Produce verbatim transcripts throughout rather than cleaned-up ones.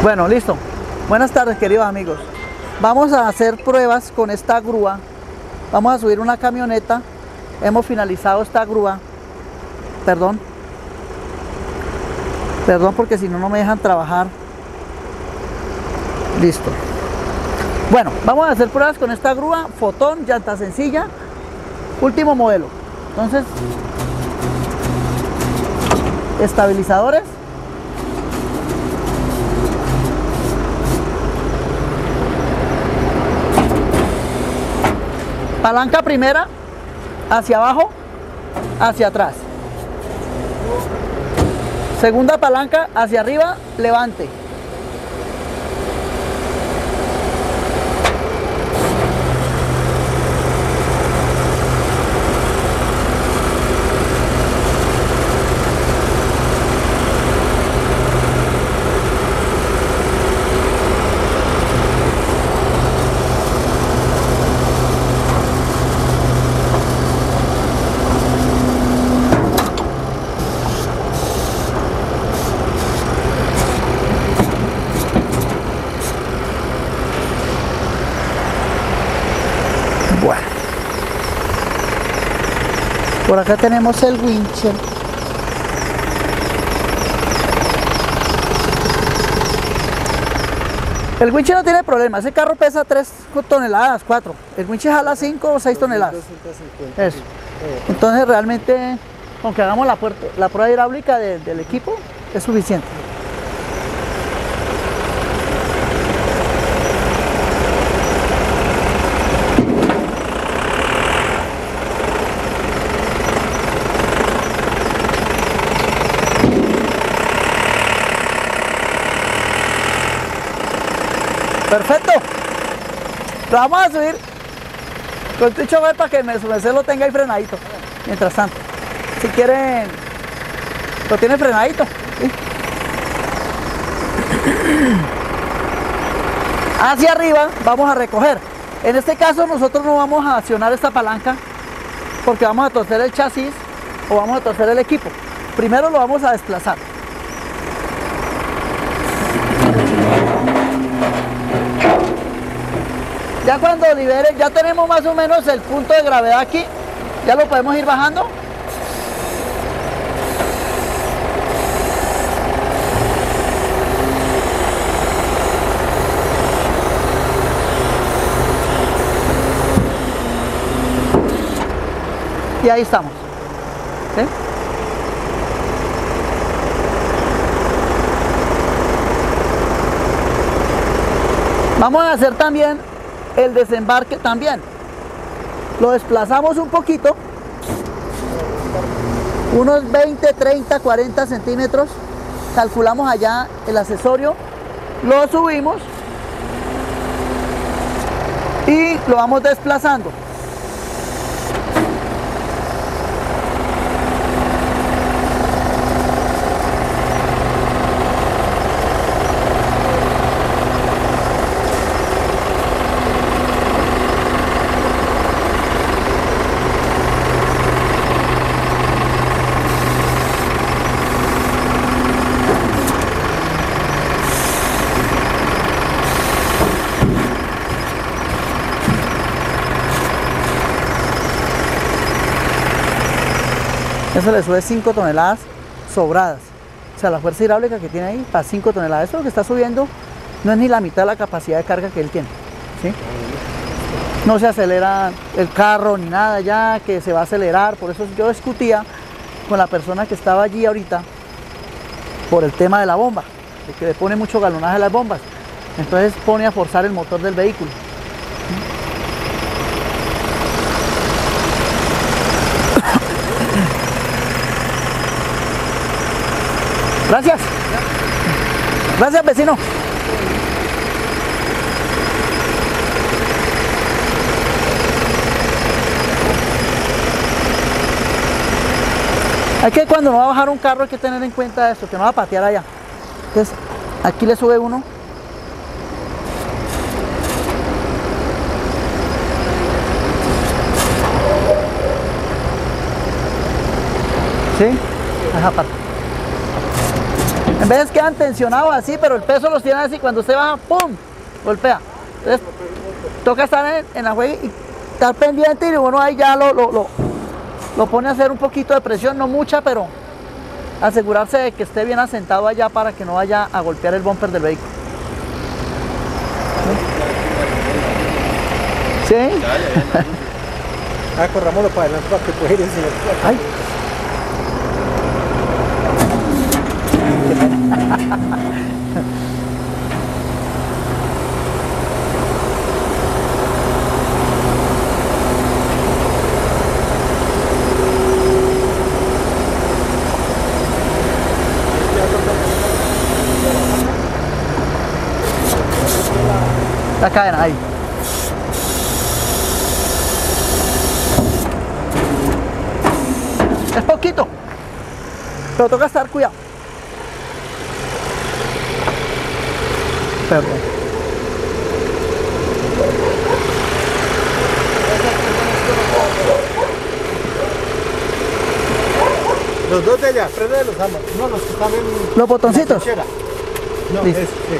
Bueno, listo. Buenas tardes, queridos amigos. Vamos a hacer pruebas con esta grúa. Vamos a subir una camioneta. Hemos finalizado esta grúa. Perdón. Perdón porque si no, no me dejan trabajar. Listo. Bueno, vamos a hacer pruebas con esta grúa. Fotón, llanta sencilla. Último modelo. Entonces, estabilizadores. Palanca primera, hacia abajo, hacia atrás. Segunda palanca, hacia arriba, levante. Bueno, por acá tenemos el wincher. El wincher no tiene problema, ese carro pesa tres toneladas, cuatro. El wincher jala cinco o seis toneladas. Eso. Entonces realmente, aunque hagamos la, puerta, la prueba hidráulica de, del equipo, es suficiente. Perfecto. Lo vamos a subir con tu chofer para que su merced lo tenga ahí frenadito. Mientras tanto, si quieren, lo tiene frenadito, ¿sí? Hacia arriba vamos a recoger. En este caso nosotros no vamos a accionar esta palanca porque vamos a torcer el chasis o vamos a torcer el equipo. Primero lo vamos a desplazar. Ya cuando libere, ya tenemos más o menos el punto de gravedad aquí, ya lo podemos ir bajando. Y ahí estamos. ¿Sí? Vamos a hacer también el desembarque también. Lo desplazamos un poquito, unos veinte, treinta, cuarenta centímetros. Calculamos allá el accesorio, lo subimos y lo vamos desplazando. Eso le sube cinco toneladas sobradas. O sea, la fuerza hidráulica que tiene ahí para cinco toneladas. Eso lo que está subiendo no es ni la mitad de la capacidad de carga que él tiene, ¿sí? No se acelera el carro ni nada ya, que se va a acelerar. Por eso yo discutía con la persona que estaba allí ahorita por el tema de la bomba, de que le pone mucho galonaje a las bombas. Entonces pone a forzar el motor del vehículo. Gracias. Gracias, vecino. Hay que cuando no va a bajar un carro hay que tener en cuenta esto, que no va a patear allá. Entonces, aquí le sube uno. ¿Sí? Esa parte. En vez quedan tensionados así, pero el peso los tiene así, cuando usted baja, ¡pum!, golpea. Entonces, toca estar en, en la juega y estar pendiente, y bueno, ahí ya lo, lo, lo, lo pone a hacer un poquito de presión, no mucha, pero asegurarse de que esté bien asentado allá para que no vaya a golpear el bumper del vehículo. ¿Sí? Ah, corrámoslo para adelante para que pueda ir el señor. Ay. La cadena ahí. Es poquito, pero toca estar cuidado. Perdón. Los dos de allá, tres de los ambos. No, los que están en Los botoncitos. la no, Listo. es, sí.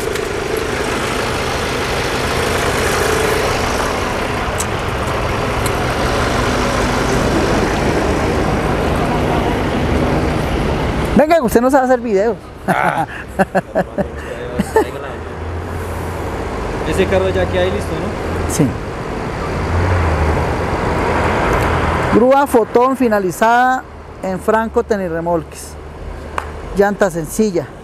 Venga, usted no sabe hacer videos. Ah. Ese carro ya que hay listo, ¿no? Sí. Grúa Fotón finalizada en Franco Tenirremolques. Llanta sencilla.